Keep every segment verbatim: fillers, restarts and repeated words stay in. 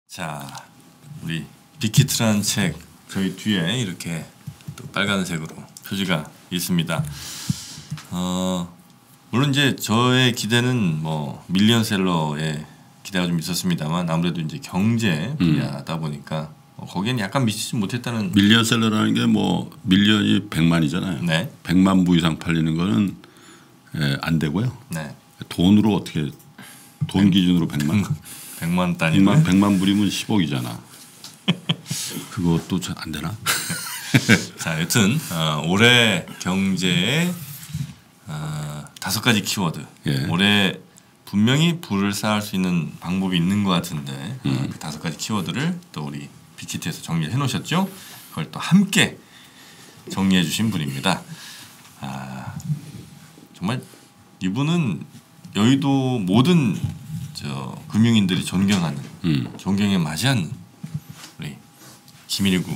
자, 우리 빅히트라는 책 저희 뒤에 이렇게 또 빨간색으로 표지가 있습니다. 어, 물론 이제 저의 기대는 뭐 밀리언셀러에 기대가 좀 있었습니다만 아무래도 이제 경제 분야다 음. 보니까 어, 거기에는 약간 미치지 못했다는. 밀리언셀러라는 게 뭐 밀리언이 백만이잖아요. 네. 백만 부 이상 팔리는 거는 예, 안 되고요. 네. 돈으로 어떻게 돈 기준으로 백만 백만 단위면 백만 불이면 십억이잖아. 그것도 안 되나? 자, 여튼 어, 올해 경제의 어, 다섯 가지 키워드. 예. 올해 분명히 부를 쌓을 수 있는 방법이 있는 것 같은데 음. 어, 그 다섯 가지 키워드를 또 우리 빅히트에서 정리해 놓으셨죠? 그걸 또 함께 정리해 주신 분입니다. 아, 정말 이분은 여의도 모든 저 금융인들이 존경하는 음. 존경에 맞이하는 우리 김일구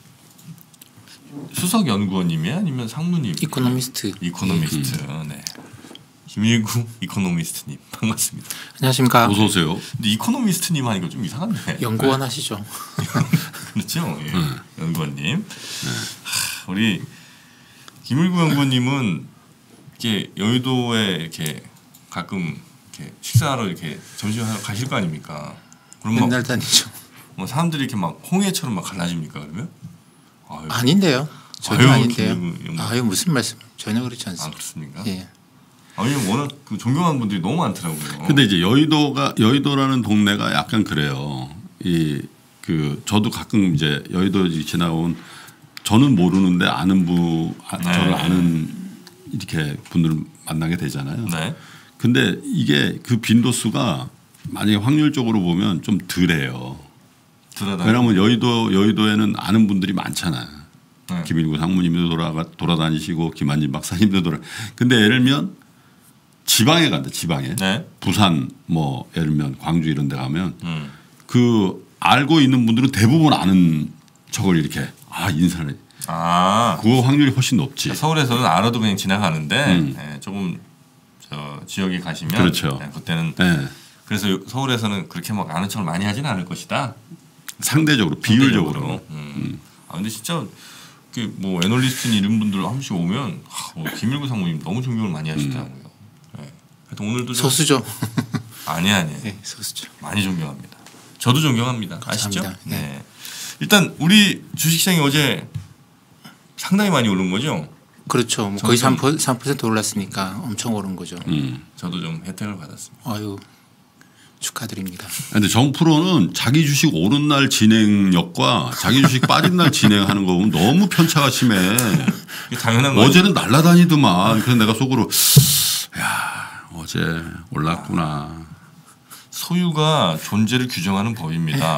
수석 연구원님이 아니면 상무님? 이코노미스트. 이코노미스트. 음. 네. 김일구 이코노미스트님 반갑습니다. 안녕하십니까. 어서 오세요. 근데 이코노미스트님 하니까 좀 이상한데. 연구원 네. 하시죠. 그렇죠. 예. 음. 연구원님. 네. 하, 우리 김일구 연구원님은 이렇게 여의도에 이렇게 가끔 이렇게 식사하러 이렇게 점심하러 가실 거 아닙니까? 그럼 맨날 다니죠. 뭐 사람들이 이렇게 막 홍해처럼 막 갈라집니까 그러면? 아유. 아닌데요. 전혀 아유, 아닌데요. 아유 무슨 말씀? 전혀 그렇지 않습니다. 아 그렇습니까? 예. 아니 워낙 그 존경하는 분들이 너무 많더라고요. 근데 이제 여의도가 여의도라는 동네가 약간 그래요. 이 그 저도 가끔 이제 여의도 지나온 저는 모르는데 아는 분 네. 저를 아는 이렇게 분들 만나게 되잖아요. 네. 근데 이게 그 빈도수가 만약에 확률적으로 보면 좀 덜해요. 왜냐하면 여의도 여의도에는 아는 분들이 많잖아요. 네. 김일구 상무님도 돌아가 돌아다니시고 김한진 박사님도 돌아. 근데 예를 들면 지방에 간다. 지방에 네. 부산 뭐 예를 들면 광주 이런 데 가면 음. 그 알고 있는 분들은 대부분 아는 척을 이렇게 아 인사를. 아. 그거 확률이 훨씬 높지. 그러니까 서울에서는 알아도 그냥 지나가는데 음. 네, 조금 저 지역에 가시면 그렇죠. 네, 그때는 네. 그래서 서울에서는 그렇게 막 아는 척을 많이 하지는 않을 것이다. 상대적으로 비율적으로. 상대적으로. 음. 음. 아 근데 진짜 그 뭐 애널리스트니 이런 분들 한 번씩 오면 아, 뭐 김일구 상무님 너무 존경을 많이 하시더라고요. 음. 네. 하여튼 오늘도 좀 소수죠. 아니 아니. 네, 소수죠. 많이 존경합니다. 저도 존경합니다. 감사합니다. 아시죠? 네. 네. 일단 우리 주식시장이 어제 상당히 많이 오른 거죠? 그렇죠. 뭐 거의 삼 퍼센트 올랐으니까 엄청 오른 거죠. 음. 저도 좀 혜택을 받았습니다. 아유 축하드립니다. 그런데 정프로는 자기 주식 오른 날 진행력과 자기 주식 빠진 날 진행하는 거 보면 너무 편차가 심해. 당연한 거죠. 어제는 날라다니더만. 그래서 내가 속으로 야 어제 올랐구나. 소유가 존재를 규정하는 법입니다.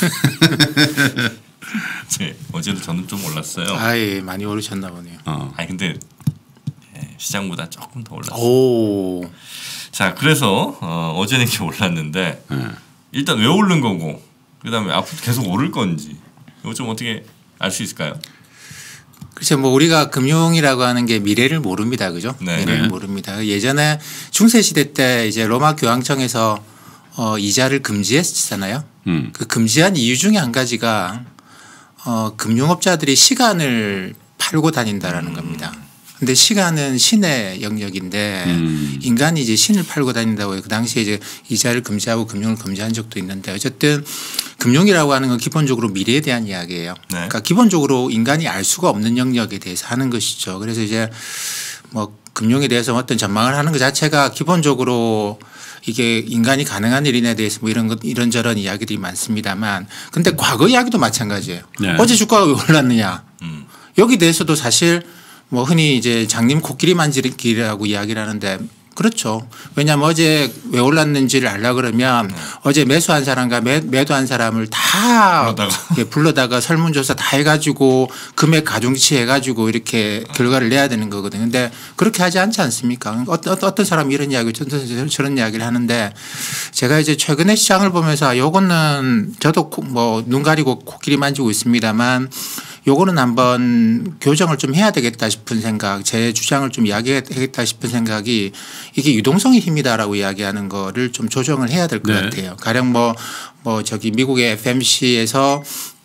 네, 어제도 저는 좀 올랐어요. 아예 많이 오르셨나 보네요. 어. 아니 근데 예, 시장보다 조금 더 올랐어요. 오. 자 그래서 어, 어제는 이렇게 올랐는데 네. 일단 왜 오른 거고 그다음에 앞으로 계속 오를 건지 이거 좀 어떻게 알 수 있을까요? 글쎄 뭐 우리가 금융이라고 하는 게 미래를 모릅니다, 그죠? 네. 미래를 네. 모릅니다. 예전에 중세 시대 때 이제 로마 교황청에서 어, 이자를 금지했잖아요. 음. 그 금지한 이유 중에 한 가지가 어, 금융업자들이 시간을 팔고 다닌다라는 음. 겁니다. 근데 시간은 신의 영역인데 음. 인간이 이제 신을 팔고 다닌다고 해요. 그 당시에 이제 이자를 금지하고 금융을 금지한 적도 있는데 어쨌든 금융이라고 하는 건 기본적으로 미래에 대한 이야기예요. 네. 그러니까 기본적으로 인간이 알 수가 없는 영역에 대해서 하는 것이죠. 그래서 이제 뭐 금융에 대해서 어떤 전망을 하는 것 자체가 기본적으로 이게 인간이 가능한 일인에 대해서 뭐 이런 것 이런저런 이야기들이 많습니다만 근데 과거 이야기도 마찬가지예요. 네. 어제 주가가 왜 올랐느냐. 음. 여기 대해서도 사실 뭐 흔히 이제 장님 코끼리 만지기라고 이야기를 하는데 그렇죠. 왜냐하면 어제 왜 올랐는지를 알려 그러면 네. 어제 매수한 사람과 매, 매도한 사람을 다 불러다가, 예, 불러다가 설문조사 다 해가지고 금액 가중치 해가지고 이렇게 결과를 내야 되는 거거든요. 근데 그렇게 하지 않지 않습니까? 어떤, 어떤 사람이 이런 이야기 저런, 저런 이야기를 하는데 제가 이제 최근에 시장을 보면서 요거는 저도 뭐 눈 가리고 코끼리 만지고 있습니다만 요거는 한번 교정을 좀 해야 되겠다 싶은 생각, 제 주장을 좀 이야기하겠다 싶은 생각이 이게 유동성의 힘이다라고 이야기하는 거를 좀 조정을 해야 될 것 네. 같아요. 가령 뭐, 뭐 저기 미국의 에프엠씨에서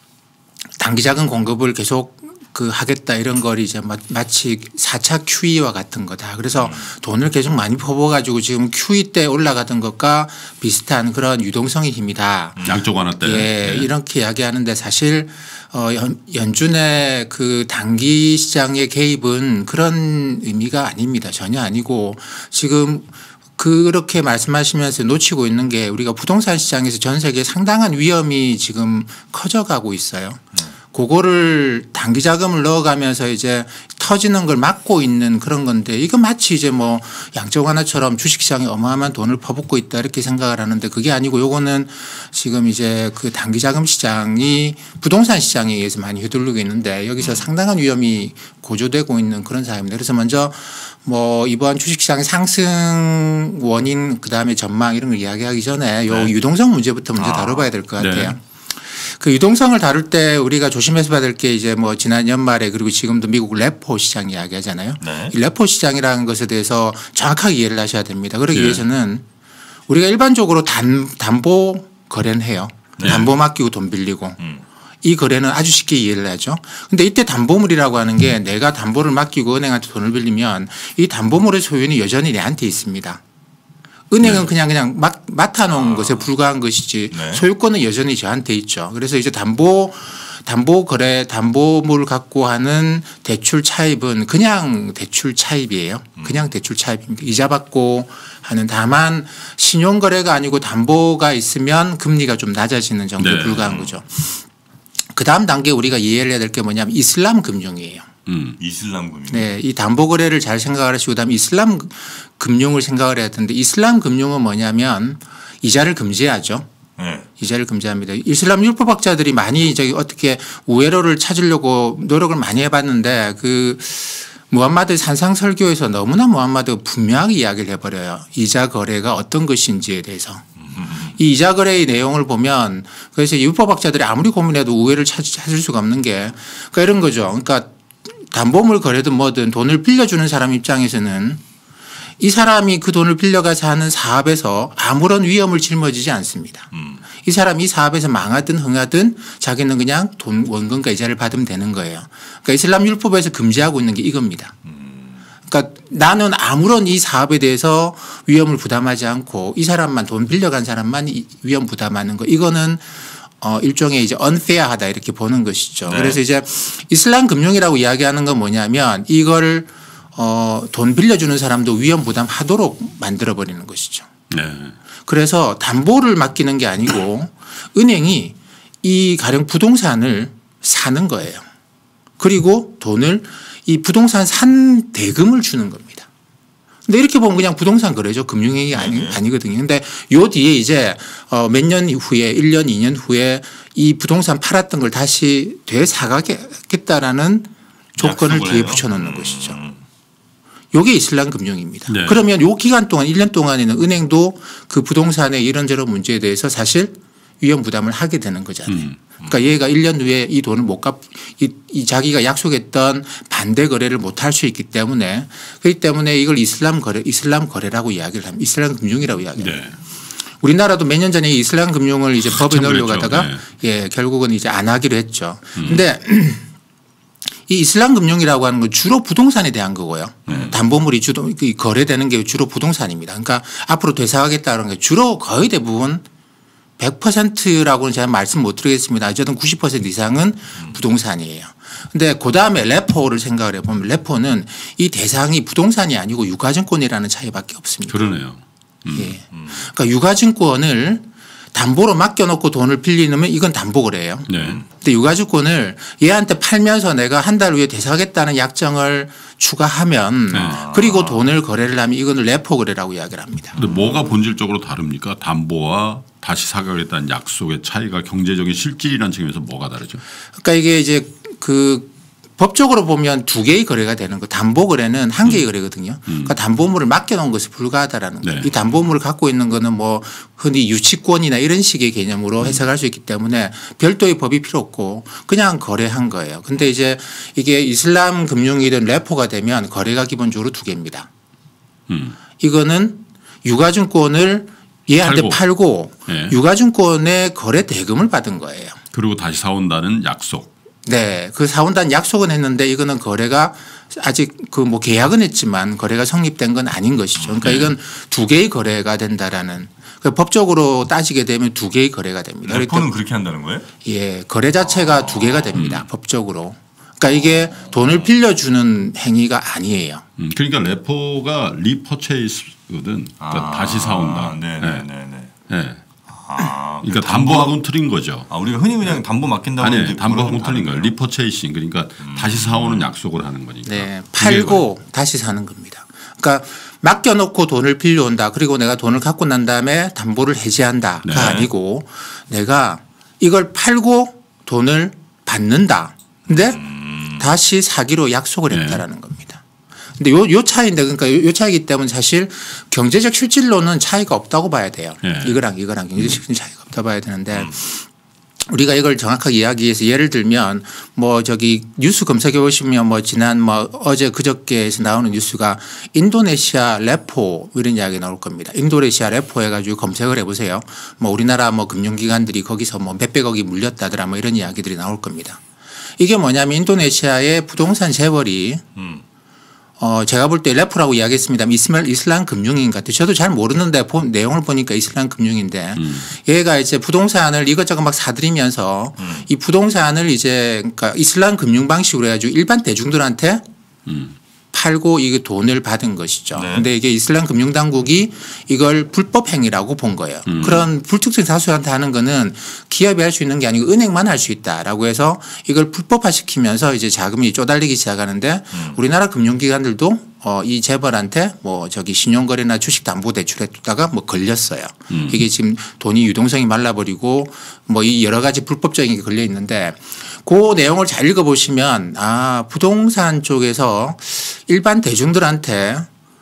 단기자금 공급을 계속 그 하겠다 이런 걸 이제 마치 사 차 큐이와 같은 거다. 그래서 음. 돈을 계속 많이 퍼부어가지고 지금 큐이 때 올라가던 것과 비슷한 그런 유동성의 힘이다. 양쪽 하나 때. 예, 네. 이렇게 이야기하는데 사실 어 연, 연준의 그 단기 시장의 개입은 그런 의미가 아닙니다. 전혀 아니고 지금 그렇게 말씀하시면서 놓치고 있는 게 우리가 부동산 시장에서 전 세계에 상당한 위험이 지금 커져가고 있어요. 음. 그거를 단기 자금을 넣어가면서 이제 터지는 걸 막고 있는 그런 건데 이거 마치 이제 뭐 양적 완화처럼 주식시장에 어마어마한 돈을 퍼붓고 있다 이렇게 생각을 하는데 그게 아니고 요거는 지금 이제 그 단기 자금 시장이 부동산 시장에 의해서 많이 휘둘리고 있는데 여기서 상당한 위험이 고조되고 있는 그런 상황입니다. 그래서 먼저 뭐 이번 주식시장의 상승 원인 그다음에 전망 이런 걸 이야기하기 전에 요 네. 유동성 문제부터 먼저 다뤄봐야 될 것 같아요. 네. 그 유동성을 다룰 때 우리가 조심해서 봐야 될 게 이제 뭐 지난 연말에 그리고 지금도 미국 레포 시장 이야기 하잖아요. 네. 이 레포 시장이라는 것에 대해서 정확하게 이해를 하셔야 됩니다. 그러기 네. 위해서는 우리가 일반적으로 단, 담보 거래는 해요. 네. 담보 맡기고 돈 빌리고 음. 이 거래는 아주 쉽게 이해를 하죠. 근데 이때 담보물이라고 하는 게 음. 내가 담보를 맡기고 은행한테 돈을 빌리면 이 담보물의 소유는 여전히 내한테 있습니다. 은행은 네. 그냥 그냥 막 맡아놓은 아. 것에 불과한 것이지 네. 소유권은 여전히 저한테 있죠. 그래서 이제 담보 담보 거래 담보물 갖고 하는 대출 차입은 그냥 대출 차입이에요. 그냥 대출 차입입니다. 이자 받고 하는 다만 신용 거래가 아니고 담보가 있으면 금리가 좀 낮아지는 정도에 네. 불과한 거죠. 그 다음 단계 우리가 이해를 해야 될 게 뭐냐면 이슬람 금융이에요. 음. 이슬람 금융. 네, 이 담보 거래를 잘 생각을 하시고 그다음에 이슬람 금융을 생각을 해야 되는데 이슬람 금융은 뭐냐면 이자를 금지하죠. 네. 이자를 금지합니다. 이슬람 율법학자들이 많이 저기 어떻게 우회로를 찾으려고 노력을 많이 해봤는데 그 무함마드 산상설교에서 너무나 무함마드 분명하게 이야기를 해버려요. 이자 거래가 어떤 것인지에 대해서. 이 이자 거래의 내용을 보면 그래서 율법학자들이 아무리 고민해도 우회를 찾을 수가 없는 게 그러니까 이런 거죠. 그러니까 담보물 거래든 뭐든 돈을 빌려주는 사람 입장에서는 이 사람이 그 돈을 빌려가서 하는 사업에서 아무런 위험을 짊어지지 않습니다. 음. 이 사람이 이 사업에서 망하든 흥하든 자기는 그냥 돈 원금과 이자를 받으면 되는 거예요. 그러니까 이슬람 율법에서 금지하고 있는 게 이겁니다. 음. 그러니까 나는 아무런 이 사업에 대해서 위험을 부담하지 않고 이 사람만 돈 빌려간 사람만 위험 부담하는 거 이거는 어, 일종의 이제 unfair하다 이렇게 보는 것이죠. 네. 그래서 이제 이슬람 금융이라고 이야기하는 건 뭐냐면 이걸 어, 돈 빌려주는 사람도 위험 부담하도록 만들어버리는 것이죠. 네. 그래서 담보를 맡기는 게 아니고 은행이 이 가령 부동산을 사는 거예요. 그리고 돈을 이 부동산 산 대금을 주는 겁니다. 근데 이렇게 보면 그냥 부동산 거래죠. 금융행위 아니, 아니거든요. 근데 요 뒤에 이제 어 몇 년 후에 일 년, 이 년 후에 이 부동산 팔았던 걸 다시 되사가겠다라는 조건을 뒤에 붙여놓는 것이죠. 요게 이슬람 금융입니다. 네. 그러면 요 기간 동안 일 년 동안에는 은행도 그 부동산의 이런저런 문제에 대해서 사실 위험 부담을 하게 되는 거잖아요. 음. 그러니까 얘가 일 년 후에 이 돈을 못 갚, 이, 이 자기가 약속했던 반대 거래를 못 할 수 있기 때문에 그렇기 때문에 이걸 이슬람 거래, 이슬람 거래라고 이야기를 합니다. 이슬람 금융이라고 이야기합니다. 네. 우리나라도 몇 년 전에 이슬람 금융을 이제 법에 넣으려고 하다가 네. 예, 결국은 이제 안 하기로 했죠. 그런데 음. 이 이슬람 금융이라고 하는 건 주로 부동산에 대한 거고요. 네. 담보물이 주로 거래되는 게 주로 부동산입니다. 그러니까 앞으로 되사가겠다는 게 주로 거의 대부분 백 퍼센트라고는 제가 말씀 못 드리겠습니다. 어쨌든 구십 퍼센트 이상은 부동산이에요. 근데 그 다음에 레포를 생각을 해보면 레포는 이 대상이 부동산이 아니고 유가증권이라는 차이밖에 없습니다. 그러네요. 음. 예. 그러니까 유가증권을 담보로 맡겨놓고 돈을 빌리면 이건 담보거래예요. 네. 근데 유가증권을 얘한테 팔면서 내가 한 달 후에 되사겠다는 약정을 추가하면 네. 그리고 돈을 거래를 하면 이건 레포 거래라고 이야기를 합니다. 근데 뭐가 본질적으로 다릅니까? 담보와 다시 사가겠다는 약속의 차이가 경제적인 실질이라는 측면에서 뭐가 다르죠? 그러니까 이게 이제 그 법적으로 보면 두 개의 거래가 되는 거. 담보 거래는 한 개의 음. 거래거든요. 음. 그러니까 담보물을 맡겨놓은 것이 불가하다라는 네. 거예요. 이 담보물을 갖고 있는 거는 뭐 흔히 유치권이나 이런 식의 개념으로 해석할 수 있기 때문에 별도의 법이 필요 없고 그냥 거래한 거예요. 근데 이제 이게 이슬람 금융이든 레포가 되면 거래가 기본적으로 두 개입니다. 음. 이거는 유가증권을 얘한테 팔고, 팔고 네. 유가증권의 거래 대금을 받은 거예요. 그리고 다시 사온다는 약속. 네. 그 사온다는 약속은 했는데 이거는 거래가 아직 그 뭐 계약은 했지만 거래가 성립된 건 아닌 것이죠. 그러니까 네. 이건 두 개의 거래가 된다라는 그러니까 법적으로 따지게 되면 두 개의 거래가 됩니다. 레포는 그렇게 한다는 거예요? 예. 거래 자체가 아. 두 개가 됩니다. 음. 법적으로. 그러니까 이게 돈을 빌려주는 행위가 아니에요. 음. 그러니까 레포가 리퍼체이스거든. 그러니까 아. 다시 사온다. 네네네네. 네. 네. 네. 아, 그러니까 담보하고는 틀린 거죠. 아, 우리가 흔히 그냥 담보 맡긴다고 아니, 담보하고는 틀린 거예요. 리퍼체이싱 그러니까 음. 다시 사오는 약속을 하는 거니까. 네, 팔고 다시 사는 겁니다. 그러니까 맡겨놓고 돈을 빌려온다. 그리고 내가 돈을 갖고 난 다음에 담보를 해지한다가 네. 아니고 내가 이걸 팔고 돈을 받는다. 근데 음. 다시 사기로 약속을 했다라는 네. 겁니다. 근데 요, 요 차이인데 그러니까 요, 요 차이기 때문에 사실 경제적 실질로는 차이가 없다고 봐야 돼요. 네. 이거랑 이거랑 경제적 실질 차이가 없다 봐야 되는데 음. 우리가 이걸 정확하게 이야기해서 예를 들면 뭐 저기 뉴스 검색해 보시면 뭐 지난 뭐 어제 그저께에서 나오는 뉴스가 인도네시아 레포 이런 이야기 나올 겁니다. 인도네시아 레포 해가지고 검색을 해보세요. 뭐 우리나라 뭐 금융기관들이 거기서 뭐 몇백억이 물렸다더라 뭐 이런 이야기들이 나올 겁니다. 이게 뭐냐면 인도네시아의 부동산 재벌이 음. 어, 제가 볼 때 레포라고 이야기했습니다. 이슬람, 이슬람 금융인 같아요. 저도 잘 모르는데 본 내용을 보니까 이슬람 금융인데 음. 얘가 이제 부동산을 이것저것 막 사들이면서 음. 이 부동산을 이제 그러니까 이슬람 금융 방식으로 해가지고 일반 대중들한테 음. 팔고 이게 돈을 받은 것이죠. 그런데 네. 이게 이슬람 금융 당국이 이걸 불법 행위라고 본 거예요. 음. 그런 불특정 다수한테 하는 거는 기업이 할 수 있는 게 아니고 은행만 할 수 있다라고 해서 이걸 불법화시키면서 이제 자금이 쪼달리기 시작하는데 음. 우리나라 금융기관들도 어, 이 재벌한테 뭐 저기 신용거래나 주식담보대출에 두다가 뭐 걸렸어요. 음. 이게 지금 돈이 유동성이 말라버리고 뭐 이 여러 가지 불법적인 게 걸려 있는데 그 내용을 잘 읽어보시면 아 부동산 쪽에서 일반 대중들한테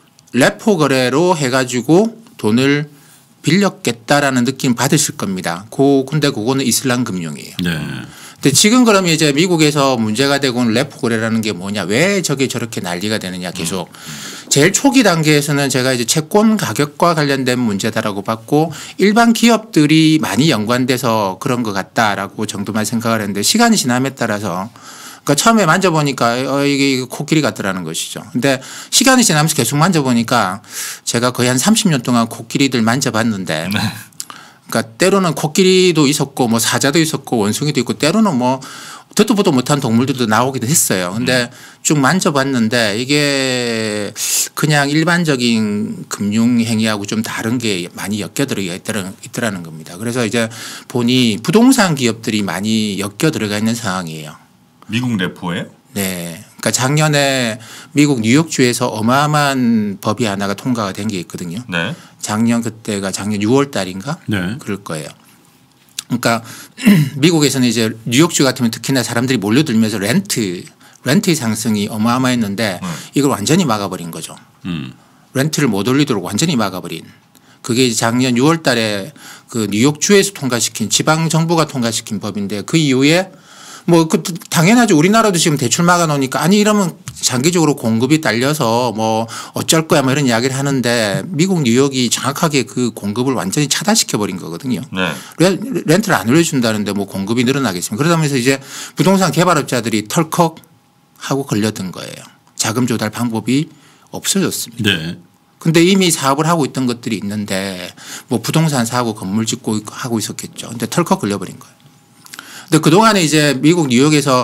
레포 거래로 해가지고 돈을 빌렸겠다라는 느낌 받으실 겁니다. 고 근데 그거는 이슬람 금융이에요. 네. 근데 지금 그러면 이제 미국에서 문제가 되고 있는 레포 거래라는 게 뭐냐, 왜 저게 저렇게 난리가 되느냐 계속. 제일 초기 단계에서는 제가 이제 채권 가격과 관련된 문제다라고 봤고 일반 기업들이 많이 연관돼서 그런 것 같다라고 정도만 생각을 했는데 시간이 지남에 따라서 그러니까 처음에 만져보니까 어, 이게 코끼리 같더라는 것이죠. 근데 시간이 지나면서 계속 만져보니까 제가 거의 한 삼십 년 동안 코끼리들 만져봤는데 네. 그러니까 때로는 코끼리도 있었고 뭐 사자도 있었고 원숭이도 있고 때로는 뭐 듣도 보도 못한 동물들도 나오기도 했어요. 근데 음. 쭉 만져봤는데 이게 그냥 일반적인 금융행위하고 좀 다른 게 많이 엮여들어 있더라는 겁니다. 그래서 이제 보니 부동산 기업들이 많이 엮여들어가 있는 상황이에요. 미국 레포예요? 네. 그러니까 작년에 미국 뉴욕주에서 어마어마한 법이 하나가 통과가 된 게 있거든요. 네. 작년 그때가 작년 유월 달인가? 네. 그럴 거예요. 그러니까 미국에서는 이제 뉴욕주 같으면 특히나 사람들이 몰려들면서 렌트, 렌트의 상승이 어마어마했는데 음. 이걸 완전히 막아버린 거죠. 음. 렌트를 못 올리도록 완전히 막아버린. 그게 작년 유월 달에 그 뉴욕주에서 통과시킨 지방 정부가 통과시킨 법인데 그 이후에 뭐 그 당연하죠. 우리나라도 지금 대출 막아 놓으니까 아니 이러면 장기적으로 공급이 딸려서 뭐 어쩔 거야 뭐 이런 이야기를 하는데 미국 뉴욕이 정확하게 그 공급을 완전히 차단시켜 버린 거거든요. 네. 렌트를 안 올려준다는데 뭐 공급이 늘어나겠습니까? 그러면서 이제 부동산 개발업자들이 털컥 하고 걸려든 거예요. 자금 조달 방법이 없어졌습니다. 네. 근데 이미 사업을 하고 있던 것들이 있는데 뭐 부동산 사고 건물 짓고 하고 있었겠죠. 근데 털컥 걸려버린 거예요. 근데 그동안에 이제 미국 뉴욕에서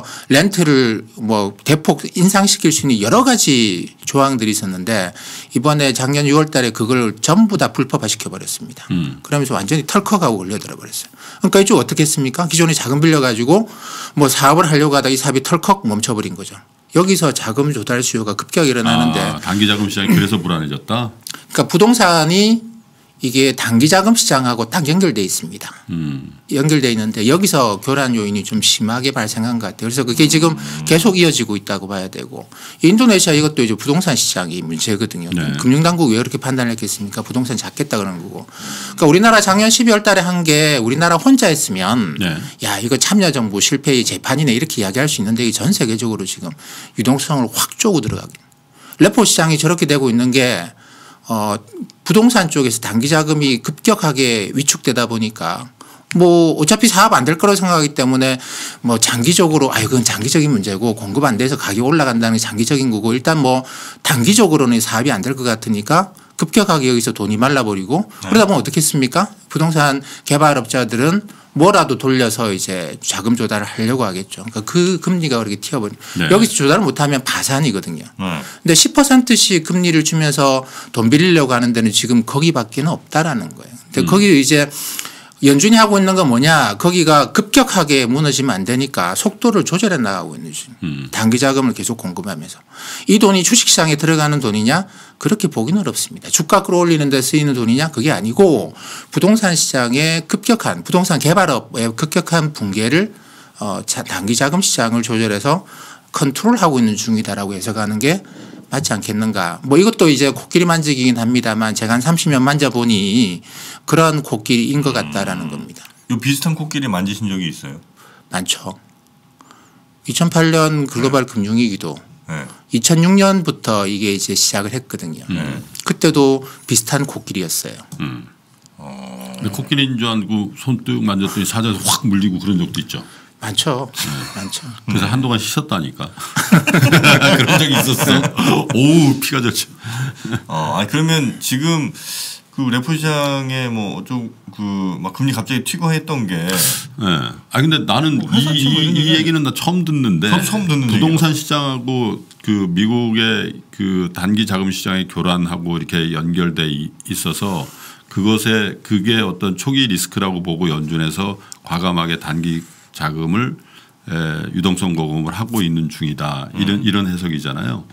렌트를 뭐 대폭 인상시킬 수 있는 여러 가지 조항들이 있었는데 이번에 작년 유월 달에 그걸 전부 다 불법화 시켜버렸습니다. 음. 그러면서 완전히 털컥하고 걸려들어 버렸어요. 그러니까 이쪽 어떻게 했습니까? 기존에 자금 빌려가지고 뭐 사업을 하려고 하다 이 사업이 털컥 멈춰버린 거죠. 여기서 자금 조달 수요가 급격히 일어나는데. 아, 단기 자금 시장이 그래서 불안해졌다? 그러니까 부동산이 이게 단기자금 시장하고 딱 연결돼 있습니다. 음. 연결돼 있는데 여기서 교란 요인이 좀 심하게 발생한 것 같아요. 그래서 그게 지금 계속 이어지고 있다고 봐야 되고 인도네시아 이것도 이제 부동산 시장이 문제거든요. 네. 금융당국이 왜 그렇게 판단했겠습니까? 부동산 잡겠다 그러는 거고. 그러니까 우리나라 작년 십이월 달에 한 게 우리나라 혼자 했으면 네. 야 이거 참여정부 실패의 재판이네 이렇게 이야기할 수 있는데 이게 전 세계적으로 지금 유동성을 확 쪼고 들어가게. 레포 시장이 저렇게 되고 있는 게 어, 부동산 쪽에서 단기 자금이 급격하게 위축되다 보니까 뭐 어차피 사업 안 될 거라고 생각하기 때문에 뭐 장기적으로 아 이건 장기적인 문제고 공급 안 돼서 가격이 올라간다는 게 장기적인 거고 일단 뭐 단기적으로는 사업이 안 될 것 같으니까 급격하게 여기서 돈이 말라버리고 네. 그러다 보면 어떻겠습니까? 부동산 개발업자들은 뭐라도 돌려서 이제 자금 조달을 하려고 하겠죠. 그러니까 그 금리가 그렇게 튀어버리고 네. 여기서 조달을 못하면 파산이거든요. 네. 근데 십 퍼센트씩 금리를 주면서 돈 빌리려고 하는 데는 지금 거기밖에는 없다라는 거예요. 근데 음. 거기 이제 연준이 하고 있는 건 뭐냐. 거기가 급격하게 무너지면 안 되니까 속도를 조절해 나가고 있는 중. 음. 단기 자금을 계속 공급하면서. 이 돈이 주식시장에 들어가는 돈이냐. 그렇게 보기는 어렵습니다. 주가 끌어올리는 데 쓰이는 돈이냐. 그게 아니고 부동산 시장의 급격한 부동산 개발업의 급격한 붕괴를 어 단기 자금 시장을 조절해서 컨트롤하고 있는 중이다라고 해석하는 게 맞지 않겠는가. 뭐 이것도 이제 코끼리 만지기긴 합니다만 제가 한 삼십 년 만져보니 그런 코끼리인 것 같다라는 겁니다. 이 비슷한 코끼리 만지신 적이 있어요? 많죠. 이천팔 년 글로벌 네. 금융위기도 네. 이천육 년부터 이게 이제 시작을 했거든요. 네. 그때도 비슷한 코끼리였어요. 음. 어. 근데 코끼리인 줄 알고 손등 만졌더니 사자에서 확 물리고 그런 적도 있죠. 많죠. 네. 많죠. 그래서 음. 한동안 쉬셨다니까. 그런 적이 있었어. 오우 피가 졌죠. 어, 아니 그러면 지금 그 레포 시장에 뭐 좀 그 막 금리 갑자기 튀고 했던 게. 네. 아 근데 나는 뭐 이, 이, 이 얘기는 나 처음 듣는데. 처음 듣는 부동산 얘기가. 시장하고 그 미국의 그 단기 자금 시장의 교란하고 이렇게 연결돼 있어서 그것에 그게 어떤 초기 리스크라고 보고 연준에서 과감하게 단기 자금을 에, 유동성 보금을 하고 있는 중이다. 이런 음. 이런 해석이잖아요.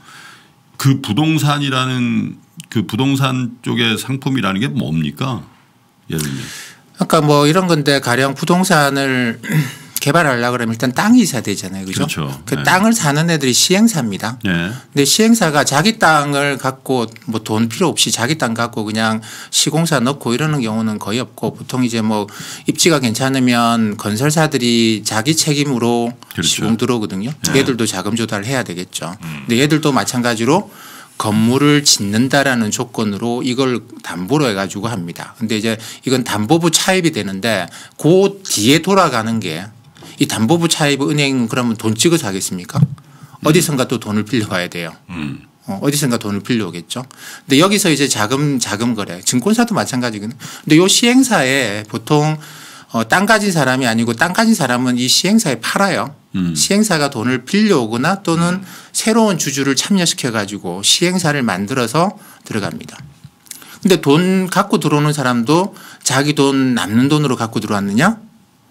그 부동산이라는 그 부동산 쪽의 상품이라는 게 뭡니까? 예를 들면. 그러니까 뭐 이런 건데 가령 부동산을 개발하려고 그러면 일단 땅이 있어야 되잖아요. 그죠? 그렇죠. 그 네. 땅을 사는 애들이 시행사입니다. 네. 근데 시행사가 자기 땅을 갖고 뭐 돈 필요 없이 자기 땅 갖고 그냥 시공사 넣고 이러는 경우는 거의 없고 보통 이제 뭐 입지가 괜찮으면 건설사들이 자기 책임으로 그렇죠. 시공 들어오거든요. 네. 얘들도 자금 조달을 해야 되겠죠. 음. 근데 얘들도 마찬가지로 건물을 짓는다라는 조건으로 이걸 담보로 해가지고 합니다. 근데 이제 이건 담보부 차입이 되는데 그 뒤에 돌아가는 게 이 담보부 차입 은행 그러면 돈 찍어서 하겠습니까? 음. 어디선가 또 돈을 빌려와야 돼요. 음. 어, 어디선가 돈을 빌려오겠죠. 근데 여기서 이제 자금 자금 거래, 증권사도 마찬가지거든요. 근데 요 시행사에 보통 어, 땅 가진 사람이 아니고 땅 가진 사람은 이 시행사에 팔아요. 음. 시행사가 돈을 빌려오거나 또는 음. 새로운 주주를 참여시켜 가지고 시행사를 만들어서 들어갑니다. 근데 돈 갖고 들어오는 사람도 자기 돈 남는 돈으로 갖고 들어왔느냐?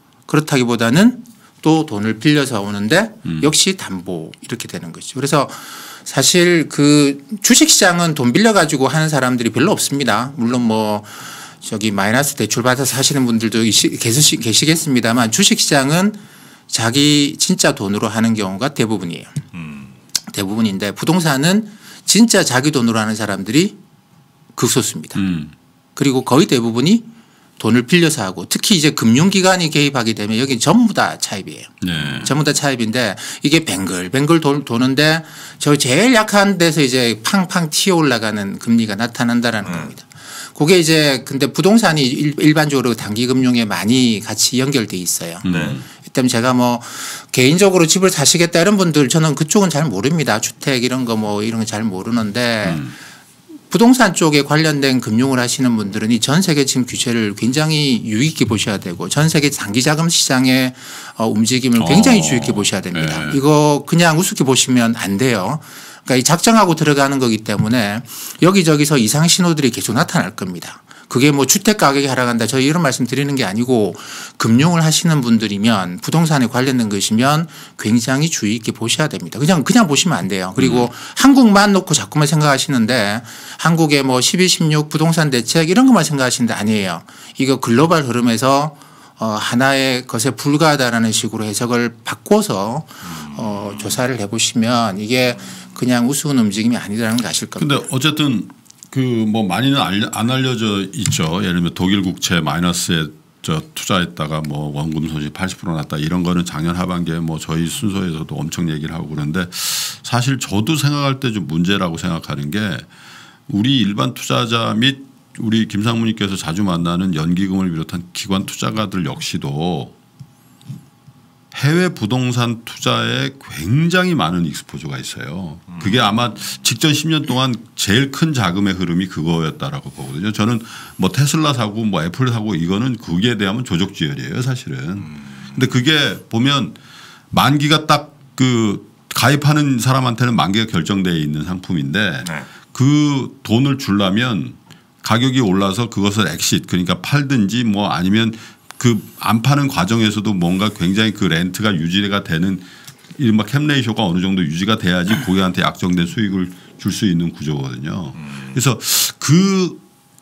그렇다기보다는 또 돈을 빌려서 오는데 음. 역시 담보 이렇게 되는 거죠. 그래서 사실 그 주식시장은 돈 빌려가지고 하는 사람들이 별로 없습니다. 물론 뭐 저기 마이너스 대출 받아서 하시는 분들도 계시겠습니다만 주식시장은 자기 진짜 돈으로 하는 경우가 대부분이에요. 음. 대부분인데 부동산은 진짜 자기 돈으로 하는 사람들이 극소수입니다. 음. 그리고 거의 대부분이 돈을 빌려서 하고 특히 이제 금융기관이 개입하게 되면 여기 전부 다 차입이에요. 네. 전부 다 차입인데 이게 뱅글뱅글 도, 도는데 저 제일 약한 데서 이제 팡팡 튀어 올라가는 금리가 나타난다라는 음. 겁니다. 그게 이제 근데 부동산이 일, 일반적으로 단기 금융에 많이 같이 연결돼 있어요. 네. 때문에 제가 뭐 개인적으로 집을 사시겠다 이런 분들 저는 그쪽은 잘 모릅니다. 주택 이런 거 뭐 이런 거 잘 모르는데 음. 부동산 쪽에 관련된 금융을 하시는 분들은 이 전 세계 지금 규제를 굉장히 유의 깊게 보셔야 되고 전 세계 장기 자금 시장의 움직임을 굉장히 주의 깊게 보셔야 됩니다. 네. 이거 그냥 우습게 보시면 안 돼요. 그러니까 이 작정하고 들어가는 거기 때문에 여기저기서 이상 신호들이 계속 나타날 겁니다. 그게 뭐 주택 가격이 하락한다. 저희 이런 말씀 드리는 게 아니고 금융을 하시는 분들이면 부동산에 관련된 것이면 굉장히 주의 있게 보셔야 됩니다. 그냥 그냥 보시면 안 돼요. 그리고 음. 한국만 놓고 자꾸만 생각하시는데 한국의 뭐 십이, 십육 부동산 대책 이런 것만 생각하시는데 아니에요. 이거 글로벌 흐름에서 어 하나의 것에 불과하다라는 식으로 해석을 바꿔서 어 조사를 해보시면 이게 그냥 우스운 움직임이 아니라는 걸 아실 겁니다. 그런데 어쨌든 그 뭐 많이는 안 알려져 있죠. 예를 들면 독일 국채 마이너스에 저 투자했다가 뭐 원금 손실 팔십 퍼센트 났다 이런 거는 작년 하반기에 뭐 저희 순서에서도 엄청 얘기를 하고 그런데 사실 저도 생각할 때 좀 문제라고 생각하는 게 우리 일반 투자자 및 우리 김상무님께서 자주 만나는 연기금을 비롯한 기관 투자가들 역시도 해외 부동산 투자에 굉장히 많은 익스포저가 있어요. 그게 아마 직전 십 년 동안 제일 큰 자금의 흐름이 그거였다라고 보거든요. 저는 뭐 테슬라 사고 뭐 애플 사고 이거는 그게 대하면 조족지혈이에요 사실은. 근데 그게 보면 만기가 딱 그 가입하는 사람한테는 만기가 결정되어 있는 상품인데 네. 그 돈을 주려면 가격이 올라서 그것을 엑싯 그러니까 팔든지 뭐 아니면 그 안 파는 과정에서도 뭔가 굉장히 그 렌트가 유지가 되는 이른바 캡레이쇼가 어느 정도 유지가 돼야지 고객한테 약정된 수익을 줄 수 있는 구조거든요. 그래서 그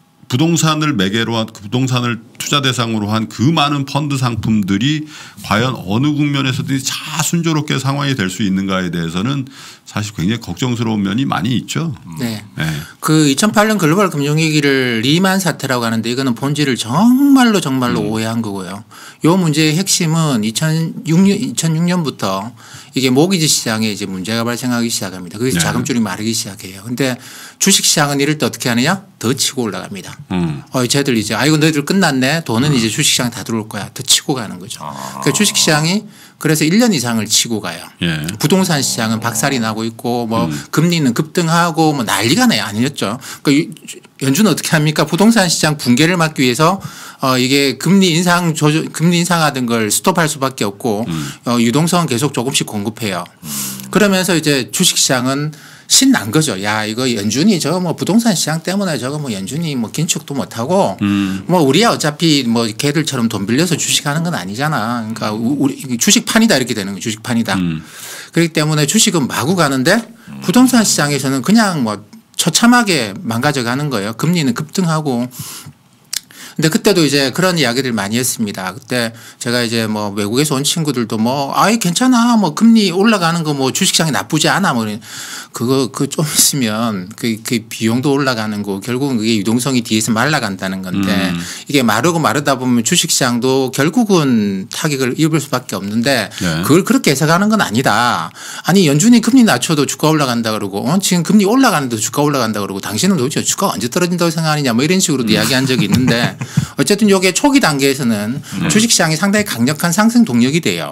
부동산을 매개로 한 그 부동산을 투자 대상으로 한 그 많은 펀드 상품들이 과연 어느 국면에서든지 다 순조롭게 상황이 될 수 있는가에 대해서는 사실 굉장히 걱정스러운 면이 많이 있죠. 네. 네. 그 이천팔 년 글로벌 금융위기를 리만 사태라고 하는데 이거는 본질을 정말로 정말로 음. 오해한 거고요. 이 문제의 핵심은 이천육 년, 이천육 년부터 이게 모기지 시장에 이제 문제가 발생하기 시작합니다. 그래서 네. 자금줄이 마르기 시작해요. 근데 주식 시장은 이럴 때 어떻게 하느냐? 더 치고 올라갑니다. 음. 어, 쟤들 이제 아이고 너희들 끝났네. 돈은 음. 이제 주식 시장에 다 들어올 거야. 더 치고 가는 거죠. 아. 그러니까 주식 시장이 그래서 일 년 이상을 치고 가요. 예. 부동산 시장은 박살이 나고 있고 뭐 음. 금리는 급등하고 뭐 난리가 나요. 아니었죠. 그러니까 연준은 어떻게 합니까? 부동산 시장 붕괴를 막기 위해서 어 이게 금리 인상 조절, 금리 인상하던 걸 스톱할 수밖에 없고 음. 어 유동성은 계속 조금씩 공급해요. 음. 그러면서 이제 주식 시장은 신난 거죠. 야, 이거 연준이 저거 뭐 부동산 시장 때문에 저거 뭐 연준이 뭐 긴축도 못하고 음. 뭐 우리야 어차피 뭐 걔들처럼 돈 빌려서 주식하는 건 아니잖아. 그러니까 우리 주식판이다 이렇게 되는 거예요. 주식판이다. 음. 그렇기 때문에 주식은 마구 가는데 부동산 시장에서는 그냥 뭐 처참하게 망가져 가는 거예요. 금리는 급등하고. 근데 그때도 이제 그런 이야기들 많이 했습니다. 그때 제가 이제 뭐 외국에서 온 친구들도 뭐 아이 괜찮아 뭐 금리 올라가는 거 뭐 주식시장이 나쁘지 않아 뭐 그거 그 좀 있으면 그, 그 비용도 올라가는 거 결국은 그게 유동성이 뒤에서 말라간다는 건데 음. 이게 마르고 마르다 보면 주식시장도 결국은 타격을 입을 수밖에 없는데 네. 그걸 그렇게 해석하는 건 아니다. 아니 연준이 금리 낮춰도 주가 올라간다 그러고 어? 지금 금리 올라가는데도 주가 올라간다 그러고 당신은 도대체 주가가 언제 떨어진다고 생각하느냐 뭐 이런 식으로 음. 이야기한 적이 있는데 어쨌든 이게 초기 단계에서는 네. 주식시장이 상당히 강력한 상승 동력이 돼요.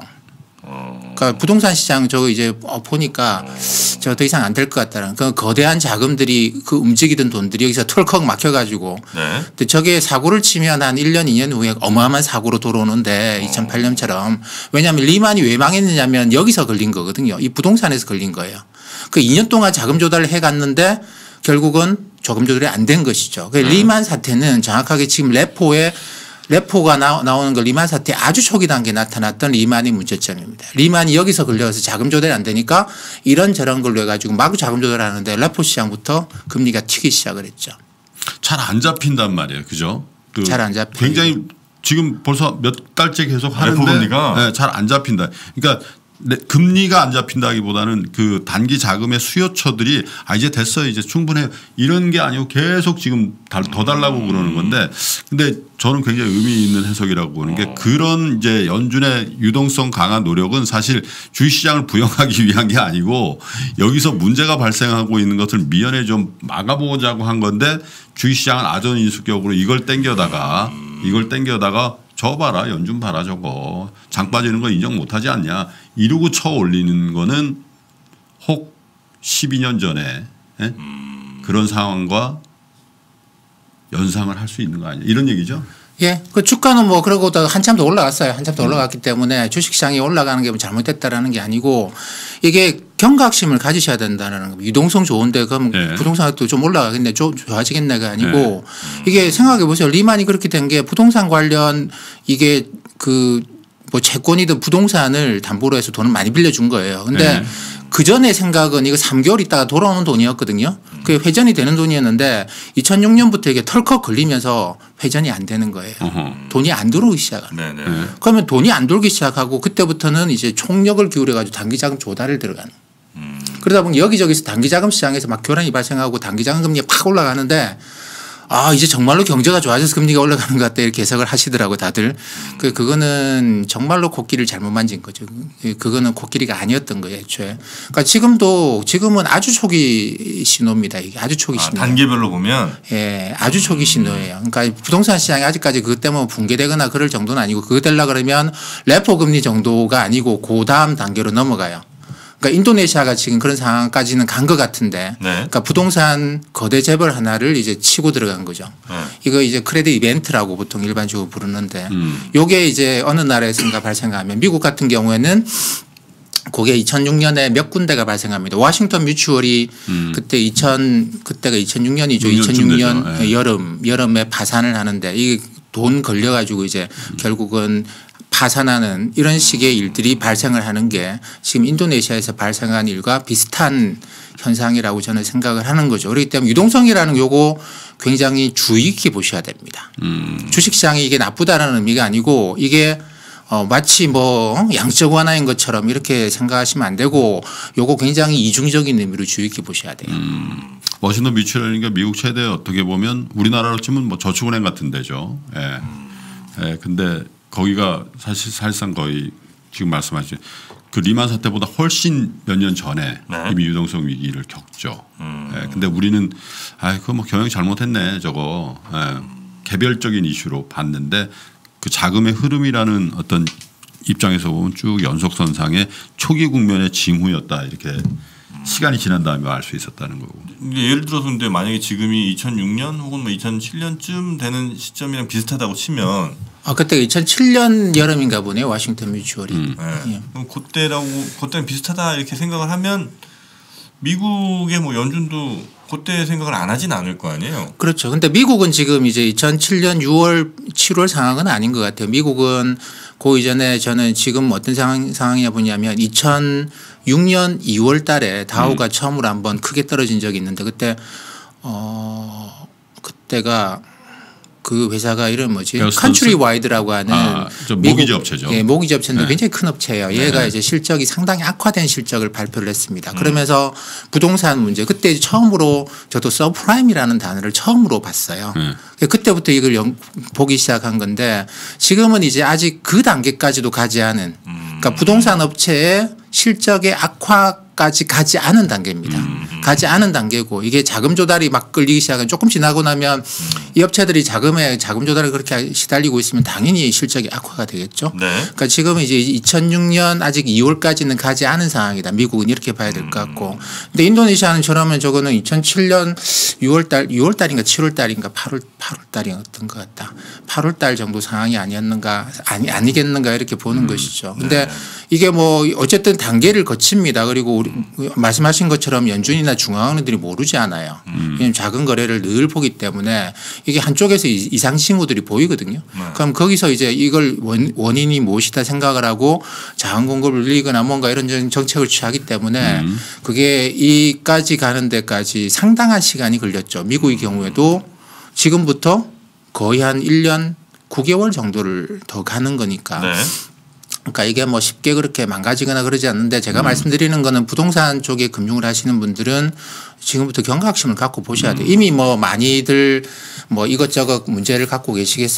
그러니까 부동산 시장 저거 이제 보니까 저 더 이상 안 될 것 같다는 그 거대한 자금들이 그 움직이던 돈들이 여기서 털컥 막혀가지고 네. 근데 저게 사고를 치면 한 일 년 이 년 후에 어마어마한 사고로 돌아오는데 어. 이천팔 년처럼 왜냐하면 리만이 왜 망했느냐면 여기서 걸린 거거든요. 이 부동산에서 걸린 거예요. 그 이 년 동안 자금 조달을 해갔는데 결국은 조금 조달이 안 된 것이죠. 그 네. 리만 사태는 정확하게 지금 레포에 레포가 나, 나오는 거 리만 사태 아주 초기 단계에 나타났던 리만이 문제점입니다. 리만이 여기서 걸려서 자금 조달이 안 되니까 이런저런 걸로 해가지고 마구 자금 조달하는데 레포 시장부터 금리가 튀기 시작을 했죠. 잘 안 잡힌단 말이에요. 그죠? 그 잘 안 잡혀요. 굉장히 지금 벌써 몇 달째 계속 하는데 네, 잘 안 잡힌다. 그러니까 네, 금리가 안 잡힌다기보다는 그 단기 자금의 수요처들이 아 이제 됐어요 이제 충분해요 이런 게 아니고 계속 지금 더 달라고 그러는 건데 근데 저는 굉장히 의미 있는 해석이라고 보는 게 그런 이제 연준의 유동성 강한 노력은 사실 주식시장을 부양하기 위한 게 아니고 여기서 문제가 발생하고 있는 것을 미연에 좀 막아보자고 한 건데 주식시장은 아전인수격으로 이걸 땡겨다가 이걸 땡겨다가 저 봐라 연준 봐라 저거 장 빠지는 거 인정 못하지 않냐 이러고 쳐 올리는 거는 혹 십이 년 전에 예? 음. 그런 상황과 연상을 할 수 있는 거 아니냐 이런 얘기죠. 예, 그 주가는 뭐 그러고 한참 더 올라갔어요. 한참 더 음. 올라갔기 때문에 주식시장이 올라가는 게 잘못됐다라는 게 아니고 이게 경각심을 가지셔야 된다는 겁니다. 유동성 좋은데 그럼 네. 부동산도 좀 올라가겠네, 좀 좋아지겠네가 아니고 네. 이게 생각해 보세요. 리만이 그렇게 된 게 부동산 관련 이게 그 뭐 채권이든 부동산을 담보로 해서 돈을 많이 빌려준 거예요. 근데 네. 그 전에 생각은 이거 삼 개월 있다가 돌아오는 돈이었거든요. 그게 회전이 되는 돈이었는데 이천육 년부터 이게 털컥 걸리면서 회전이 안 되는 거예요. 어허. 돈이 안 들어오기 시작하는 거예요. 네네. 그러면 돈이 안 돌기 시작하고 그때부터는 이제 총력을 기울여 가지고 단기자금 조달을 들어가는. 음. 그러다 보니 여기저기서 단기자금 시장에서 막 교란이 발생하고 단기자금 금리가 팍 올라가는데 아, 이제 정말로 경제가 좋아져서 금리가 올라가는 것 같다 이렇게 해석을 하시더라고요, 다들. 그, 그거는 정말로 코끼리를 잘못 만진 거죠. 그거는 코끼리가 아니었던 거예요, 애초에. 그러니까 지금도 지금은 아주 초기 신호입니다. 이게 아주 초기 신호. 아, 단계별로 보면? 예, 아주 초기 신호예요. 그러니까 부동산 시장이 아직까지 그것 때문에 붕괴되거나 그럴 정도는 아니고 그거 되려고 그러면 레포 금리 정도가 아니고 그 다음 단계로 넘어가요. 그러니까 인도네시아가 지금 그런 상황까지는 간 것 같은데, 네. 그러니까 부동산 거대 재벌 하나를 이제 치고 들어간 거죠. 네. 이거 이제 크레딧 이벤트라고 보통 일반적으로 부르는데, 음. 요게 이제 어느 나라에선가 발생하면 미국 같은 경우에는 그게 이천육 년에 몇 군데가 발생합니다. 워싱턴 뮤추얼이 음. 그때 이천 그때가 이천육 년이죠. 이천육 년 네. 여름 여름에 파산을 하는데 이게 돈 걸려 가지고 이제 음. 결국은 파산하는 이런 식의 일들이 발생을 하는 게 지금 인도네시아에서 발생한 일과 비슷한 현상이라고 저는 생각을 하는 거죠. 그렇기 때문에 유동성이라는 요거 굉장히 주의 깊게 보셔야 됩니다. 음. 주식시장이 이게 나쁘다라는 의미가 아니고 이게 어 마치 뭐 양적 완화인 것처럼 이렇게 생각하시면 안 되고 요거 굉장히 이중적인 의미로 주의 깊게 보셔야 돼요. 음. 워싱턴 뮤추얼이니까 미국 최대 어떻게 보면 우리나라로 치면 뭐 저축은행 같은 데죠. 예. 음. 예. 근데 거기가 사실 사실상 거의 지금 말씀하신 그 리만 사태보다 훨씬 몇 년 전에 네. 이미 유동성 위기를 겪죠. 음. 예, 근데 우리는 아, 그거 뭐 경영 잘못했네 저거 예, 개별적인 이슈로 봤는데 그 자금의 흐름이라는 어떤 입장에서 보면 쭉 연속선상의 초기 국면의 징후였다 이렇게 음. 시간이 지난 다음에 알 수 있었다는 거고. 예를 들어서 근데 만약에 지금이 이천육 년 혹은 뭐 이천칠 년쯤 되는 시점이랑 비슷하다고 치면. 아 그때가 이천칠 년 여름인가 보네요. 워싱턴 뮤추얼이. 음. 네. 예. 그럼 그때라고 그때랑 비슷하다 이렇게 생각을 하면 미국의 뭐 연준도 그때 생각을 안 하진 않을 거 아니에요. 그렇죠. 근데 미국은 지금 이제 이천칠 년 유월 칠월 상황은 아닌 것 같아요. 미국은 그 이전에 저는 지금 어떤 상황, 상황이냐 보냐면 이천육 년 이월 달에 다우가 음. 처음으로 한번 크게 떨어진 적이 있는데 그때 어 그때가 그 회사가 이름 뭐지? 컨트리 와이드라고 하는 아, 모기지 업체죠. 예, 모기지 업체인데 네. 굉장히 큰 업체예요. 얘가 네. 이제 실적이 상당히 악화된 실적을 발표를 했습니다. 음. 그러면서 부동산 문제 그때 처음으로 저도 서프라임이라는 단어를 처음으로 봤어요. 네. 그때부터 이걸 영, 보기 시작한 건데 지금은 이제 아직 그 단계까지도 가지 않은 그러니까 부동산 업체의 실적의 악화까지 가지 않은 단계입니다. 음. 가지 않은 단계고 이게 자금 조달이 막 끌리기 시작한 조금 지나고 나면 음. 이 업체들이 자금에 자금 조달을 그렇게 시달리고 있으면 당연히 실적이 악화가 되겠죠. 네. 그러니까 지금은 이제 이천육 년 아직 이월까지는 가지 않은 상황이다. 미국은 이렇게 봐야 될 것 같고. 근데 인도네시아는 저러면 저거는 이천칠 년 유월 달 유월 달인가 칠월 달인가 팔월 팔월 달이었던 것 같다. 팔월 달 정도 상황이 아니었는가 아니 아니겠는가 이렇게 보는 음. 것이죠. 근데 네. 이게 뭐 어쨌든 단계를 거칩니다. 그리고 우리 말씀하신 것처럼 연준이나 중앙은행들이 모르지 않아요. 음. 왜냐하면 작은 거래를 늘 보기 때문에 이게 한쪽에서 이상 징후들이 보이거든요. 네. 그럼 거기서 이제 이걸 원, 원인이 무엇이다 생각을 하고 자금 공급을 늘리거나 뭔가 이런 정책을 취하기 때문에 음. 그게 이까지 가는 데까지 상당한 시간이 걸렸죠. 미국의 경우에도 지금부터 거의 한 일 년 구 개월 정도를 더 가는 거니까. 네. 그러니까 이게 뭐 쉽게 그렇게 망가지거나 그러지 않는데 제가 음. 말씀드리는 거는 부동산 쪽에 금융을 하시는 분들은 지금부터 경각심을 갖고 보셔야 돼요. 음. 이미 뭐 많이들 뭐 이것저것 문제를 갖고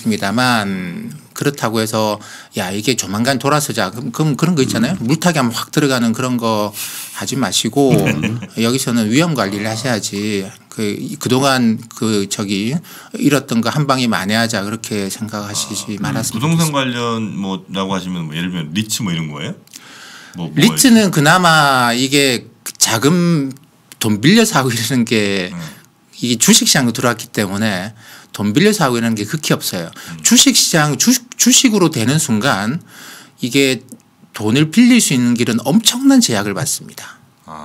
계시겠습니다만 그렇다고 해서 야 이게 조만간 돌아서자 그럼, 그럼 그런 거 있잖아요. 음. 물타기 하면 확 들어가는 그런 거 하지 마시고 음. 여기서는 위험 관리를 하셔야지. 그 그동안 그 저기 잃었던 거 한 방에 만회하자 그렇게 생각하시지 아, 말았습니다. 부동산 관련 뭐라고 하시면 뭐 예를 들면 리츠 뭐 이런 거예요? 뭐, 뭐 리츠는 그나마 이게 자금 돈 빌려서 하고 이러는 게 음. 이게 주식시장으로 들어왔기 때문에 돈 빌려서 하고 이러는 게 극히 없어요. 음. 주식시장 주식, 주식으로 되는 순간 이게 돈을 빌릴 수 있는 길은 엄청난 제약을 받습니다.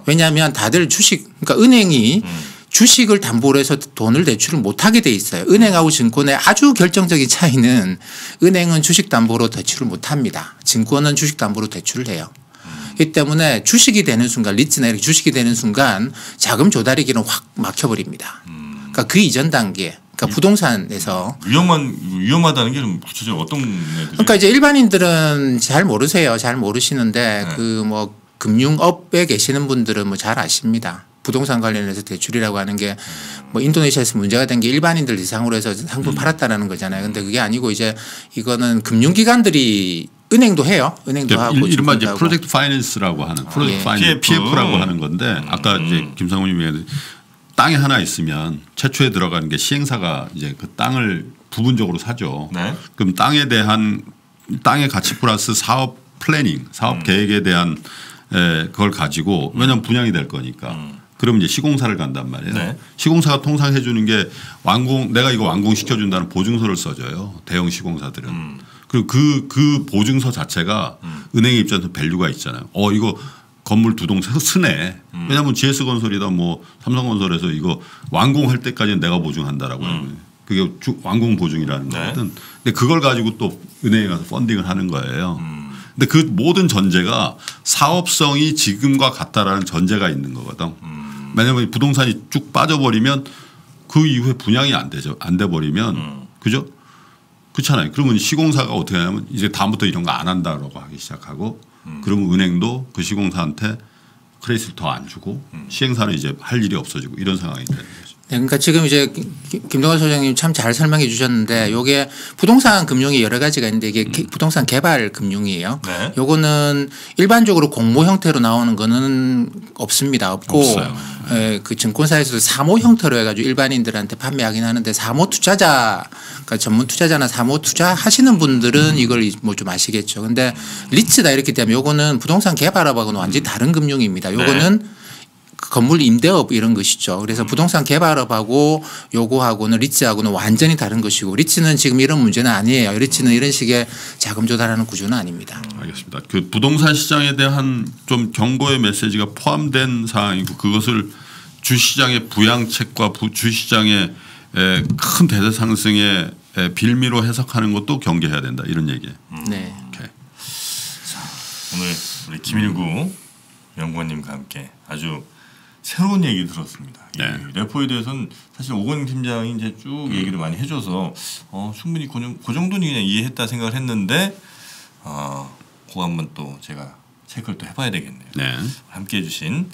왜냐하면 다들 주식 그러니까 은행이 음. 주식을 담보로 해서 돈을 대출을 못하게 돼 있어요. 은행하고 증권의 아주 결정적인 차이는 은행은 주식 담보로 대출을 못합니다. 증권은 주식 담보로 대출을 해요. 그렇기 때문에 주식이 되는 순간 리츠나 이렇게 주식이 되는 순간 자금 조달이기는 확 막혀버립니다. 그러니까 그 이전 단계 그러니까 부동산에서 위험한 위험하다는 게 좀 구체적으로 어떤 애들이? 그러니까 이제 일반인들은 잘 모르세요. 잘 모르시는데 네. 그 뭐 금융업에 계시는 분들은 뭐 잘 아십니다. 부동산 관련해서 대출이라고 하는 게 뭐 인도네시아에서 문제가 된 게 일반인들 대상으로 해서 상품 팔았다는 거잖아요. 근데 그게 아니고 이제 이거는 금융기관들이 은행도 해요. 은행도 네, 하고 이른바 이제 프로젝트 파이낸스라고 하는 프로젝트 예. 파이낸스 피에프라고 하는 건데 아까 음. 이제 김상훈님이 얘기한 땅이 하나 있으면 최초에 들어가는 게 시행사가 이제 그 땅을 부분적으로 사죠. 네. 그럼 땅에 대한 땅의 가치 플러스 사업 플래닝, 사업 음. 계획에 대한 에, 그걸 가지고 왜냐하면 분양이 될 거니까. 음. 그럼 이제 시공사를 간단 말이에요. 네. 시공사가 통상 해주는 게 완공 내가 이거 완공시켜준다는 보증서를 써줘요. 대형 시공사들은. 음. 그리고 그, 그 보증서 자체가 음. 은행의 입장에서 밸류가 있잖아요. 어 이거 건물 두 동 쓰네. 음. 왜냐하면 지에스건설이다 뭐 삼성건설에서 이거 완공할 때까지는 내가 보증한다라고 하는 음. 그게 주, 완공 보증이라는 네. 거거든. 근데 그걸 가지고 또 은행에 가서 펀딩을 하는 거예요. 음. 근데 그 모든 전제가 사업성이 지금과 같다라는 전제가 있는 거거든. 음. 왜냐하면 부동산이 쭉 빠져버리면 그 이후에 분양이 안 되죠. 안 돼 버리면 음. 그죠? 그렇잖아요. 그러면 시공사가 어떻게 하냐면 이제 다음부터 이런 거 안 한다라고 하기 시작하고 음. 그러면 은행도 그 시공사한테 크레딧을 더 안 주고 음. 시행사는 이제 할 일이 없어지고 이런 상황이 되는 거죠. 네, 그러니까 지금 이제 김동관 소장님 참 잘 설명해 주셨는데 요게 부동산 금융이 여러 가지가 있는데 이게 음. 부동산 개발 금융이에요. 네. 요거는 일반적으로 공모 형태로 나오는 거는 없습니다. 없고 없어요. 예, 그 증권사에서도 사모 형태로 해가지고 일반인들한테 판매하긴 하는데 사모 투자자 그러니까 전문 투자자나 사모 투자 하시는 분들은 이걸 뭐 좀 아시겠죠. 근데 리츠다 이렇게 되면 요거는 부동산 개발업하고는 완전히 다른 금융입니다. 요거는 네. 건물 임대업 이런 것이죠. 그래서 부동산 개발업하고 요거하고는 리츠하고는 완전히 다른 것이고 리츠는 지금 이런 문제는 아니에요. 리츠는 이런 식의 자금 조달하는 구조는 아닙니다. 알겠습니다. 그 부동산 시장에 대한 좀 경고의 메시지가 포함된 사항이고 그것을 주시장의 부양책과 주시장의 큰 대세 상승의 빌미로 해석하는 것도 경계해야 된다 이런 얘기예요. 음. 네. 오케이. 자, 오늘 우리 김일구 연구원님과 함께 아주 새로운 얘기 들었습니다. 네. 이 레포에 대해서는 사실 오건영 팀장이 이제 쭉 음. 얘기를 많이 해줘서 어, 충분히 그, 그 정도는 그냥 이해했다 생각을 했는데 어, 그거 한번 또 제가 체크를 또 해봐야 되겠네요. 네. 함께 해주신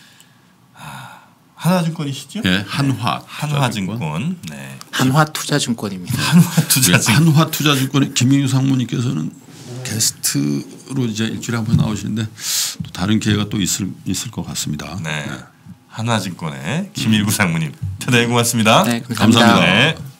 아, 한화증권이시죠? 네, 한화. 네. 한화증권. 네. 한화투자증권입니다. 한화투자증권. 한화투자증권의 김민규 상무님께서는 게스트로 이제 일주일에 한 번 나오시는데 또 다른 기회가 또 있을 있을 것 같습니다. 네. 네. 한화증권의 김일구 상무님 대단히 고맙습니다. 네, 감사합니다. 감사합니다. 네.